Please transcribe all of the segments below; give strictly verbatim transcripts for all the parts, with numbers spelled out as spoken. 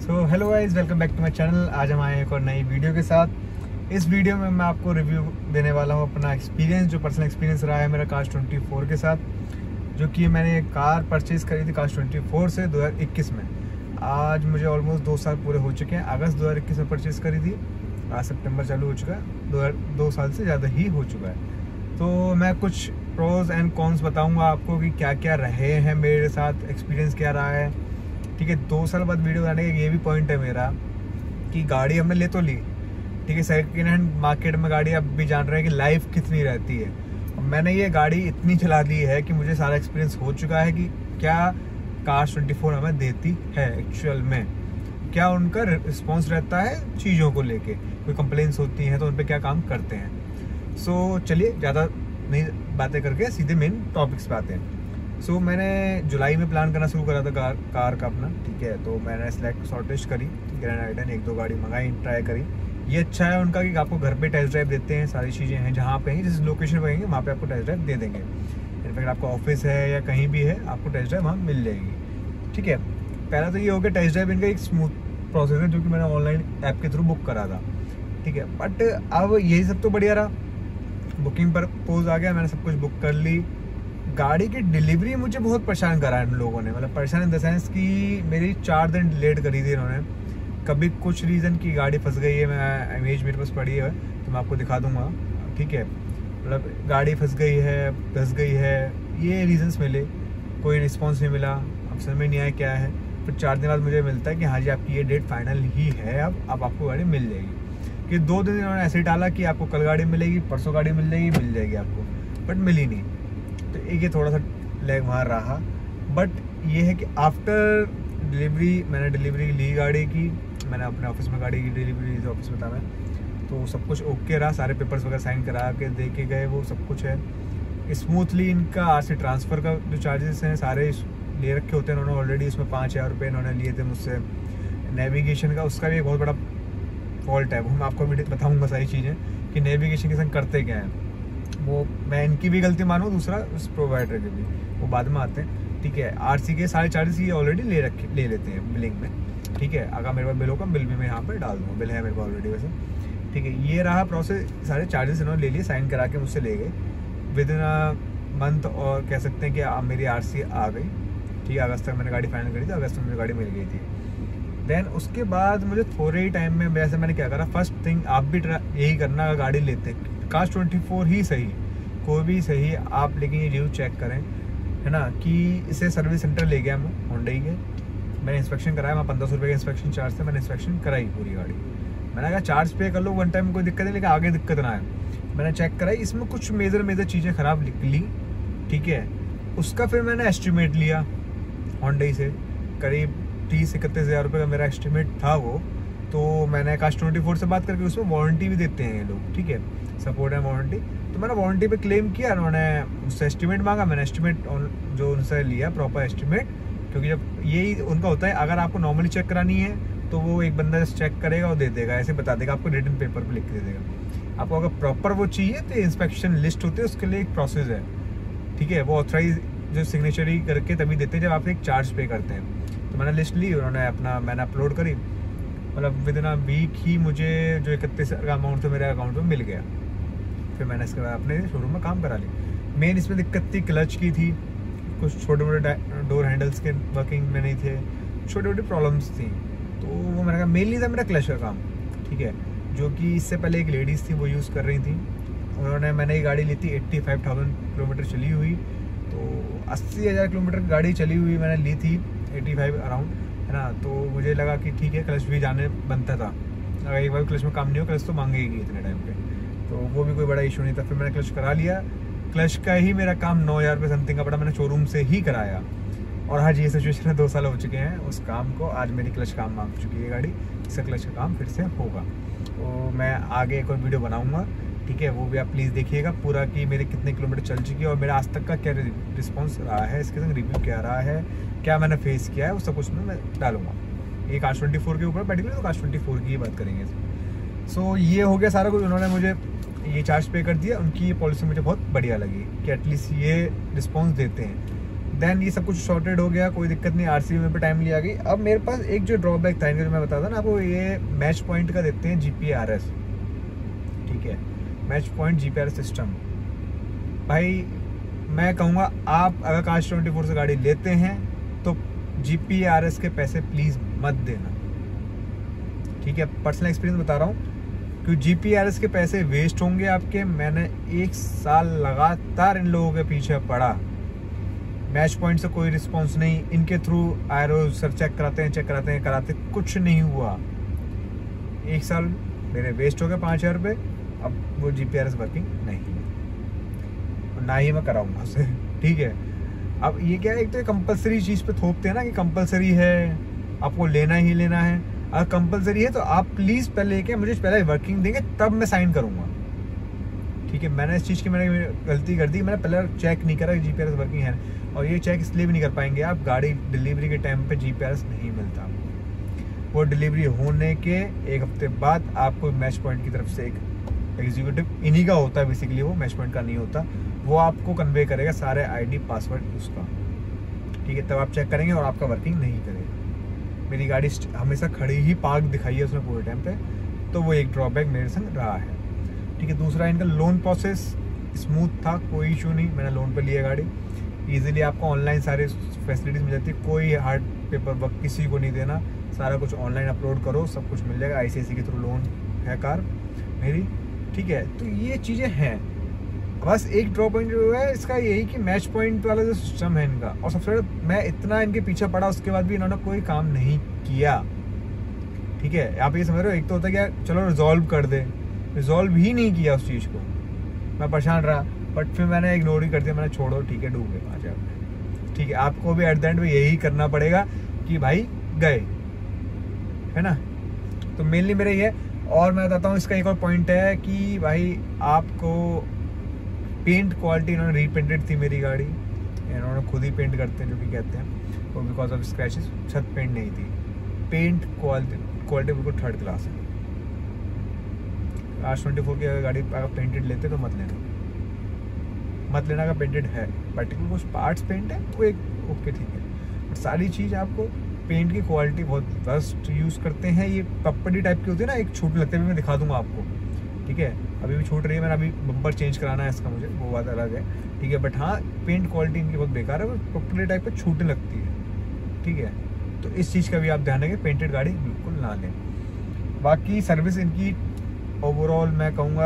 So hello guys, welcome back to my channel. आज हम आए हैं एक और नई वीडियो के साथ। इस वीडियो में मैं आपको रिव्यू देने वाला हूँ अपना एक्सपीरियंस, जो पर्सनल एक्सपीरियंस रहा है मेरा कार्स ट्वेंटी फोर के साथ, जो कि मैंने कार परचेज़ करी थी कार्स ट्वेंटी फोर से दो हज़ार इक्कीस में। आज मुझे ऑलमोस्ट दो साल पूरे हो चुके हैं। अगस्त दो हज़ार इक्कीस में परचेज़ करी थी, आज सितंबर चालू हो चुका है, दो दो साल से ज़्यादा ही हो चुका है। तो मैं कुछ प्रोज एंड कॉन्स बताऊँगा आपको कि क्या क्या रहे हैं मेरे साथ, एक्सपीरियंस क्या रहा है। ठीक है, दो साल बाद वीडियो बनाने का ये भी पॉइंट है मेरा कि गाड़ी हमने ले तो ली, ठीक है, सेकेंड हैंड मार्केट में गाड़ी अब भी जान रहे हैं कि लाइफ कितनी रहती है। और मैंने ये गाड़ी इतनी चला ली है कि मुझे सारा एक्सपीरियंस हो चुका है कि क्या कार्स ट्वेंटी फोर हमें देती है एक्चुअल में, क्या उनका रिस्पॉन्स रहता है चीज़ों को लेके, कोई कंप्लेंट्स होती हैं तो उन पर क्या काम करते हैं। सो चलिए ज़्यादा नहीं बातें करके सीधे मेन टॉपिक्स पे आते हैं। सो so, मैंने जुलाई में प्लान करना शुरू करा था कार कार का अपना, ठीक है। तो मैंने सेलेक्ट शॉर्टेज करी, ग्रैंड आइटन एक दो गाड़ी मंगाई, ट्राई करी। ये अच्छा है उनका कि आपको घर पे टेस्ट ड्राइव देते हैं, सारी चीज़ें हैं जहाँ पे हैं, जिस लोकेशन पर कहेंगे वहाँ पे आपको टेस्ट ड्राइव दे देंगे। इनफैक्ट आपका ऑफिस है या कहीं भी है, आपको टेस्ट ड्राइव वहाँ मिल जाएगी, ठीक है। पहला तो ये हो गया टेस्ट ड्राइव इनका एक स्मूथ प्रोसेस है, जो कि मैंने ऑनलाइन ऐप के थ्रू बुक करा था, ठीक है। बट अब यही सब तो बढ़िया रहा, बुकिंग पर पोज आ गया, मैंने सब कुछ बुक कर ली। गाड़ी की डिलीवरी मुझे बहुत परेशान करा है इन लोगों ने, मतलब परेशान इन द सेंस कि मेरी चार दिन लेट करी थी इन्होंने। कभी कुछ रीज़न की गाड़ी फंस गई है, मैं इमेज मेरे पास पड़ी है तो मैं आपको दिखा दूंगा, ठीक है। मतलब गाड़ी फंस गई है, फंस गई है, ये रीजंस मिले, कोई रिस्पॉन्स नहीं मिला, अब समझ में नहीं आया क्या है। फिर चार दिन बाद मुझे मिलता है कि हाँ जी आपकी ये डेट फाइनल ही है, अब अब आपको गाड़ी मिल जाएगी। कि दो दिन इन्होंने ऐसे ही डाला कि आपको कल गाड़ी मिलेगी, परसों गाड़ी मिल जाएगी, मिल जाएगी आपको, बट मिली नहीं। तो एक ये थोड़ा सा लैग वहाँ रहा। बट ये है कि आफ्टर डिलीवरी, मैंने डिलीवरी ली गाड़ी की, मैंने अपने ऑफिस में गाड़ी की डिलीवरी ली थी ऑफिस में था मैं, तो सब कुछ ओके रहा, सारे पेपर्स वगैरह साइन करा के दे के गए, वो सब कुछ है स्मूथली। इनका आरसी ट्रांसफ़र का जो चार्जेस हैं सारे ले रखे होते हैं उन्होंने ऑलरेडी, उसमें पाँच हज़ार रुपये इन्होंने लिए थे मुझसे। नेविगेशन का, उसका भी एक बहुत बड़ा फॉल्ट है, वो मैं आपको भी बताऊँगा सारी चीज़ें कि नेविगेशन के संग करते क्या हैं। वो मैं इनकी भी गलती मानूँ, दूसरा उस प्रोवाइडर की भी, वो बाद में आते हैं, ठीक है। आरसी के सारे चार्जेस ये ऑलरेडी ले रखे ले लेते हैं बिलिंग में, ठीक है। अगर मेरे पास बिल होगा, बिल भी मैं यहाँ पर डाल दूँगा, बिल है मेरे पास ऑलरेडी वैसे, ठीक है। ये रहा प्रोसेस, सारे चार्जेस इन्होंने ले लिए, साइन करा के मुझसे ले गए विद इन अ मंथ, और कह सकते हैं कि मेरी आरसी आ गई, ठीक है। अगस्त तक मैंने गाड़ी फाइनल करी थी, अगस्त में मुझे गाड़ी मिल गई थी। देन उसके बाद मुझे थोड़े ही टाइम में, वैसे मैंने क्या करा, फर्स्ट थिंग आप भी यही करना, अगर गाड़ी लेते कार्स ट्वेंटी फोर ही सही, कोई भी सही आप, लेकिन ये रिव्यू चेक करें, है ना, कि इसे सर्विस सेंटर ले गया मैं होंडई के, मैंने इंस्पेक्शन कराया, वहाँ पंद्रह सौ रुपये का इंस्पेक्शन चार्ज था, मैंने इंस्पेक्शन कराई पूरी गाड़ी। मैंने कहा चार्ज पे कर लो वन टाइम में, कोई दिक्कत नहीं, लेकिन आगे दिक्कत ना आए। मैंने चेक कराई, इसमें कुछ मेजर मेजर चीज़ें ख़राब निकली, ठीक है। उसका फिर मैंने एस्टिमेट लिया होंडई से, करीब तीस इकतीस हज़ार रुपये का मेरा एस्टिमेट था वो। तो मैंने कार्स ट्वेंटी फोर से बात करके, उसमें वारंटी भी देते हैं ये लोग, ठीक है, सपोर्ट है वारंटी। तो मैंने वारंटी पे क्लेम किया, उन्होंने उससे एस्टिमेट मांगा, मैंने एस्टिमेट जो उनसे लिया प्रॉपर एस्टिमेट, क्योंकि जब यही उनका होता है, अगर आपको नॉर्मली चेक करानी है तो वो एक बंदा चेक करेगा और दे देगा, ऐसे बता देगा आपको, रिटन पेपर पर लिख के दे देगा। आपको अगर प्रॉपर वो चाहिए तो इंस्पेक्शन लिस्ट होती है, उसके लिए एक प्रोसेस है, ठीक है। वो ऑथराइज जो सिग्नेचर ही करके तभी देते हैं जब आप एक चार्ज पे करते हैं। तो मैंने लिस्ट ली, उन्होंने अपना, मैंने अपलोड करी, मतलब विद इन अ वीक ही मुझे जो इकतीस का अमाउंट था मेरे अकाउंट में मिल गया। फिर मैंने इसके बाद अपने शोरूम में काम करा लिया। मेन इसमें दिक्कत थी क्लच की थी, कुछ छोटे मोटे डोर हैंडल्स के वर्किंग में नहीं थे, छोटी छोटी प्रॉब्लम्स थी। तो वो मैंने कहा मेनली था मेरा क्लच का काम, ठीक है, जो कि इससे पहले एक लेडीज़ थी वो यूज़ कर रही थी। उन्होंने, मैंने ये गाड़ी ली थी एट्टी फाइव थाउजेंड किलोमीटर चली हुई, तो अस्सी हज़ार किलोमीटर गाड़ी चली हुई मैंने ली थी, एटी फाइव अराउंड, है ना। तो मुझे लगा कि ठीक है, क्लच भी जाने बनता था, अगर एक बार क्लच में काम नहीं हो, क्लच तो मांगेगी इतने टाइम पे, तो वो भी कोई बड़ा इशू नहीं था। फिर मैंने क्लच करा लिया, क्लच का ही मेरा काम नौ हज़ार रुपये समथिंग का पड़ा, मैंने शोरूम से ही कराया। और आज ये सिचुएशन है, दो साल हो चुके हैं उस काम को, आज मेरी क्लच काम मांग चुकी है गाड़ी, इसका क्लच का काम फिर से होगा। तो मैं आगे एक और वीडियो बनाऊँगा, ठीक है, वो भी आप प्लीज़ देखिएगा पूरा, कि मेरे कितने किलोमीटर चल चुकी है और मेरा आज तक का क्या रिस्पॉन्स रहा है, इसके संग रिव्यू क्या रहा है, क्या मैंने फेस किया है, वो सब कुछ में मैं डालूंगा। ये कार्स ट्वेंटी फोर के ऊपर पर्टिकुलर, तो कार्स ट्वेंटी फोर की ही बात करेंगे। सो so, ये हो गया सारा कुछ, उन्होंने मुझे ये चार्ज पे कर दिया, उनकी ये पॉलिसी मुझे बहुत बढ़िया लगी कि एटलीस्ट ये रिस्पॉन्स देते हैं। देन ये सब कुछ सॉर्टेड हो गया, कोई दिक्कत नहीं, आरसी में पे टाइम लिया गई। अब मेरे पास एक जो ड्रॉबैक था इनका, जो मैं बताता ना आपको, ये मैच पॉइंट का देते हैं जीपीआरएस, ठीक है, मैच पॉइंट जीपीआरएस सिस्टम। भाई मैं कहूँगा आप अगर काश ट्वेंटी फोर से गाड़ी लेते हैं तो जीपीआरएस के पैसे प्लीज़ मत देना, ठीक है। पर्सनल एक्सपीरियंस बता रहा हूँ, क्योंकि जीपीआरएस के पैसे वेस्ट होंगे आपके। मैंने एक साल लगातार इन लोगों के पीछे पड़ा, मैच पॉइंट से कोई रिस्पांस नहीं, इनके थ्रू आयरो सर चेक कराते हैं चेक कराते हैं कराते कुछ नहीं हुआ। एक साल मेरे वेस्ट हो गए पाँच हज़ार रुपये। अब वो जीपीआरएस वर्किंग नहीं है, ना ही मैं कराऊंगा उसे, ठीक है। अब ये क्या है, एक तो कंपलसरी चीज़ पे थोपते हैं ना कि कंपलसरी है, आपको लेना ही लेना है। अगर कंपलसरी है तो आप प्लीज़ पहले लेके मुझे पहले वर्किंग देंगे तब मैं साइन करूँगा, ठीक है। मैंने इस चीज़ की मैंने गलती कर दी, मैंने पहले चेक नहीं करा कि जीपीआरएस वर्किंग है, और ये चेक इसलिए भी नहीं कर पाएंगे आप, गाड़ी डिलीवरी के टाइम पे जीपीआरएस नहीं मिलता। वो डिलीवरी होने के एक हफ्ते बाद आपको मैच पॉइंट की तरफ से एक एग्जीक्यूटिव, इन्हीं का होता है बेसिकली, वो मैच पॉइंट का नहीं होता, वो आपको कन्वे करेगा सारे आईडी पासवर्ड उसका, ठीक है। तब आप चेक करेंगे और आपका वर्किंग नहीं करेगा। मेरी गाड़ी हमेशा खड़ी ही पार्क दिखाई है उसने पूरे टाइम पे, तो वो एक ड्रॉबैक मेरे संग रहा है, ठीक है। दूसरा, इनका लोन प्रोसेस स्मूथ था, कोई इशू नहीं, मैंने लोन पे लिया गाड़ी। इजीली आपको ऑनलाइन सारे फैसिलिटीज़ मिल जाती है, कोई हार्ड पेपर वर्क किसी को नहीं देना, सारा कुछ ऑनलाइन अपलोड करो, सब कुछ मिल जाएगा। आईसीआईसी के थ्रू लोन है कार मेरी, ठीक है। तो ये चीज़ें हैं। बस एक ड्रॉ पॉइंट जो है इसका यही कि मैच पॉइंट वाला जो सिस्टम है इनका, और सबसे बड़ा मैं इतना इनके पीछे पड़ा, उसके बाद भी इन्होंने कोई काम नहीं किया, ठीक है। आप ये समझ रहे हो, एक तो होता है क्या चलो रिजॉल्व कर दे, रिजॉल्व ही नहीं किया उस चीज़ को। मैं परेशान रहा, बट फिर मैंने इग्नोर ही कर दिया, मैंने छोड़ो ठीक है, डूब गए पाँच हज़ार, ठीक है। आपको भी एट द एंड में यही करना पड़ेगा कि भाई गए, है ना। तो मेनली मेरा ये है। और मैं बताता हूँ इसका एक और पॉइंट है कि भाई आपको पेंट क्वालिटी, इन्होंने रीपेंटेड थी मेरी गाड़ी, इन्होंने खुद ही पेंट करते हैं जो कि कहते हैं, वो बिकॉज ऑफ स्क्रैचेस, छत पेंट नहीं थी। पेंट क्वालिटी क्वालिटी बिल्कुल थर्ड क्लास है। आर ट्वेंटी फोर की अगर गाड़ी अगर पेंटेड लेते तो मत लेना, मत लेना का पेंटेड है, पर्टिकुलर कुछ पार्ट्स पेंट है वो एक ओके ठीक है, बट सारी चीज़ आपको पेंट की क्वालिटी बहुत बेस्ट यूज़ करते हैं। ये पप्पडी टाइप की होती है ना, एक छूट लगते हुए मैं दिखा दूंगा आपको, ठीक है। अभी भी छूट रही है, मैंने अभी बम्पर चेंज कराना है इसका मुझे, वो बात अलग है, ठीक है। बट हाँ, पेंट क्वालिटी इनकी बहुत बेकार है, पप्पडी टाइप पर छूटने लगती है, ठीक है। तो इस चीज़ का भी आप ध्यान रखें, पेंटेड गाड़ी बिल्कुल ना लें। बाकी सर्विस इनकी ओवरऑल मैं कहूँगा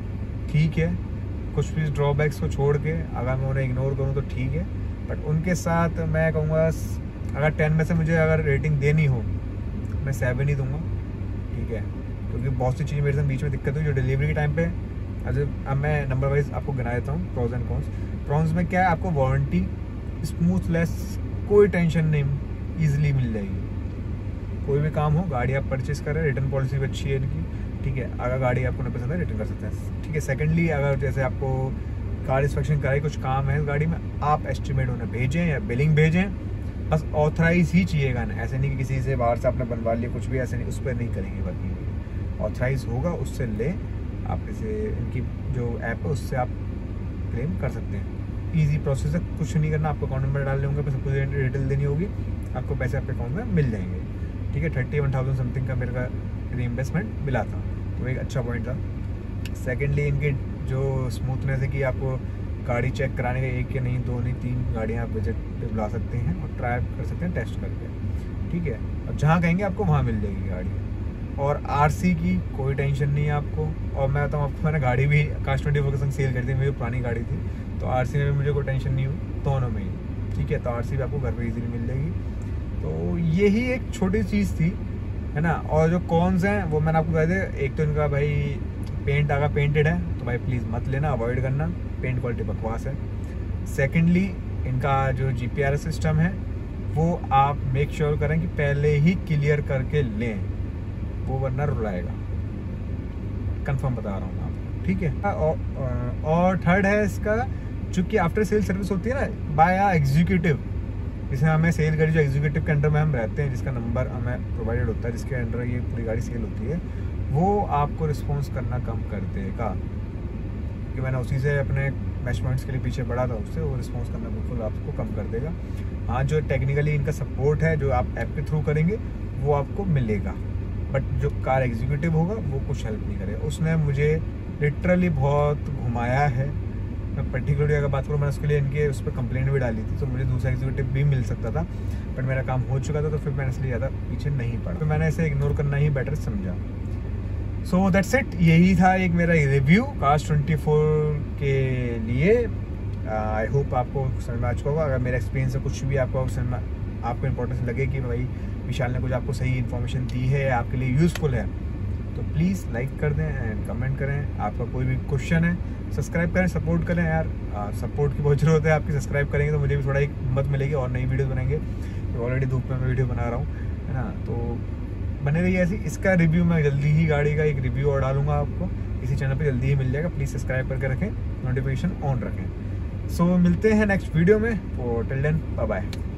ठीक है, कुछ भी ड्रॉबैक्स को छोड़ के अगर मैं उन्हें इग्नोर करूँ तो ठीक है, बट उनके साथ मैं कहूँगा अगर टेन में से मुझे अगर रेटिंग देनी हो मैं सेवन ही दूंगा, ठीक है। क्योंकि बहुत सी चीज़ें मेरे साथ बीच में दिक्कत हुई जो डिलीवरी के टाइम पे। अच्छा, अब मैं नंबर वाइज आपको गिना देता हूँ प्रॉज एंड कॉन्स। प्रॉन्स में क्या है, आपको वारंटी स्मूथलेस, कोई टेंशन नहीं, ईजिली मिल जाएगी। कोई भी काम हो, गाड़ी आप परचेज करें, रिटर्न पॉलिसी भी अच्छी है इनकी, ठीक है। अगर गाड़ी आपको नहीं पसंद है रिटर्न कर सकते हैं, ठीक है। सेकेंडली, अगर जैसे आपको कार इंस्पेक्शन कराई, कुछ काम है इस गाड़ी में, आप एस्टिमेट उन्हें भेजें या बिलिंग भेजें, बस ऑथराइज ही चाहिएगा ना, ऐसे नहीं कि किसी से बाहर से आपने बनवा लिया, कुछ भी ऐसे नहीं, उस पर नहीं करेंगे वर्किंग। ऑथराइज होगा उससे ले, आप इसे इनकी जो ऐप है उससे आप क्लेम कर सकते हैं। ईजी प्रोसेस है, कुछ नहीं करना, आपको अकाउंट नंबर डालने होंगे, सब कुछ डिटेल देनी होगी, आपको पैसे आपके अकाउंट में मिल जाएंगे, ठीक है। थर्टी वन थाउजेंड समथिंग का मेरे का रीइंवेस्टमेंट मिला था, तो एक अच्छा पॉइंट था। सेकेंडली, इनकी जो स्मूथनेस है कि आपको गाड़ी चेक कराने के एक या नहीं, दो नहीं, तीन गाड़ियाँ आप विजिट पे बुला सकते हैं और ट्राई कर सकते हैं टेस्ट करके, ठीक है। और जहाँ कहेंगे आपको वहाँ मिल जाएगी गाड़ी। और आरसी की कोई टेंशन नहीं है आपको। और मैं बताऊँ आपको, मैंने गाड़ी भी काश ट्वेंटी फोर के संग सेल कर दी, मेरी पुरानी गाड़ी थी, तो आरसी में भी मुझे कोई टेंशन नहीं हुई, दोनों में ही, ठीक है। तो आरसी भी आपको घर पर ईजीली मिल जाएगी। तो यही एक छोटी चीज़ थी, है ना। और जो कॉन्स हैं वो मैंने आपको बता दिया। एक तो इनका भाई पेंट अगर पेंटेड है तो भाई प्लीज़ मत लेना, अवॉइड करना, पेंट क्वालिटी बकवास है। सेकेंडली, इनका जो जीपीआरएस सिस्टम है वो आप मेक श्योर करें कि पहले ही क्लियर करके लें, वो वरना रुलाएगा, कंफर्म बता रहा हूँ मैं आपको, ठीक है। और, और थर्ड है इसका, जो कि आफ्टर सेल सर्विस होती है ना बाय आ एग्जीक्यूटिव, जिसे हमें सेल गाड़ी जो एग्जीक्यूटिव के अंडर में हम रहते हैं, जिसका नंबर हमें प्रोवाइडेड होता है, जिसके अंडर ये पूरी गाड़ी सेल होती है, वो आपको रिस्पॉन्स करना कम कर देगा। कि मैंने उसी से अपने मेजरमेंट्स के लिए पीछे बढ़ा था उससे, वो रिस्पॉन्स करना बिल्कुल आपको कम कर देगा। हाँ, जो टेक्निकली इनका सपोर्ट है जो आप ऐप के थ्रू करेंगे वो आपको मिलेगा, बट जो कार एग्जीक्यूटिव होगा वो कुछ हेल्प नहीं करेगा। उसने मुझे लिटरली बहुत घुमाया है। मैं पर्टिकुलरली अगर बात करूँ, मैंने उसके लिए इनके उस पर कंप्लेंट भी डाली थी, तो मुझे दूसरा एग्जीक्यूटिव भी मिल सकता था, बट मेरा काम हो चुका था, तो फिर मैंने इसलिए ज़्यादा पीछे नहीं पड़ा, तो मैंने इसे इग्नोर करना ही बेटर समझा। सो दैट्स इट, यही था एक मेरा रिव्यू कास्ट ट्वेंटी फोर के लिए। आई uh, होप आपको समझ में आ चुका होगा। अगर मेरा एक्सपीरियंस से कुछ भी आपको समझ में आपको इंपॉर्टेंस लगे कि भाई विशाल ने कुछ आपको सही इन्फॉर्मेशन दी है, आपके लिए यूज़फुल है, तो प्लीज़ लाइक कर दें एंड कमेंट करें। आपका कोई भी क्वेश्चन है सब्सक्राइब करें, सपोर्ट करें यार। सपोर्ट की बहुत ज़रूरत है आपकी। सब्सक्राइब करेंगे तो मुझे भी थोड़ा एक हिम्मत मिलेगी और नई वीडियो बनाएंगे। तो ऑलरेडी धूप में मैं वीडियो बना रहा हूँ, है ना, तो बने रहिए ऐसी। इसका रिव्यू मैं जल्दी ही, गाड़ी का एक रिव्यू और डालूंगा आपको इसी चैनल पे, जल्दी ही मिल जाएगा। प्लीज़ सब्सक्राइब करके रखें, नोटिफिकेशन ऑन रखें। सो so, मिलते हैं नेक्स्ट वीडियो में। तो टिल देन बाय बाय।